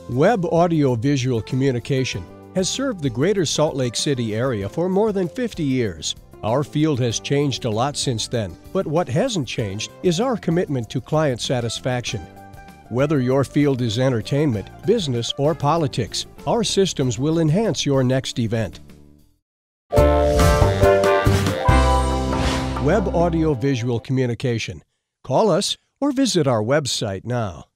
Webb Audio Visual Communication has served the greater Salt Lake City area for more than 50 years. Our field has changed a lot since then, but what hasn't changed is our commitment to client satisfaction. Whether your field is entertainment, business, or politics, our systems will enhance your next event. Webb Audio Visual Communication. Call us or visit our website now.